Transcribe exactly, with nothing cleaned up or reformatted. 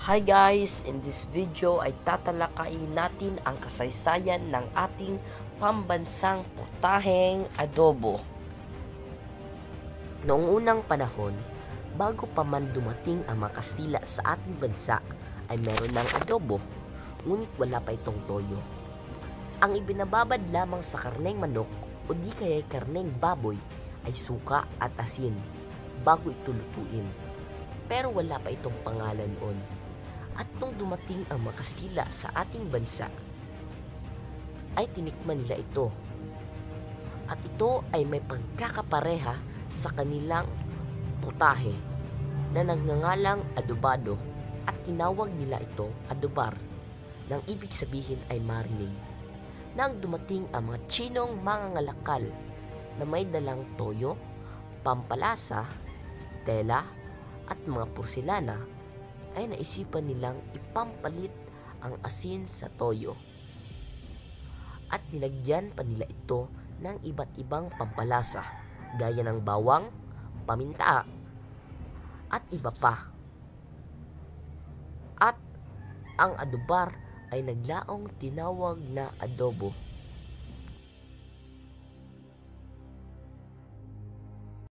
Hi guys! In this video ay tatalakayin natin ang kasaysayan ng ating pambansang putaheng adobo. Noong unang panahon, bago pa man dumating ang mga Kastila sa ating bansa, ay meron ng adobo, ngunit wala pa itong toyo. Ang ibinababad lamang sa karneng manok o di kaya karneng baboy ay suka at asin bago ito lutuin. Pero wala pa itong pangalan noon. At nung dumating ang mga Kastila sa ating bansa, ay tinikman nila ito. At ito ay may pagkakapareha sa kanilang putahe na nagngangalang adobado at tinawag nila ito adobar, nang ibig sabihin ay marinade. Nang dumating ang mga Tsinong mangangalakal na may dalang toyo, pampalasa, tela at mga porselana, ay naisipan nilang ipampalit ang asin sa toyo. At nilagyan pa nila ito ng iba't ibang pampalasa gaya ng bawang, paminta, at iba pa. At ang adobar ay naglaong tinawag na adobo.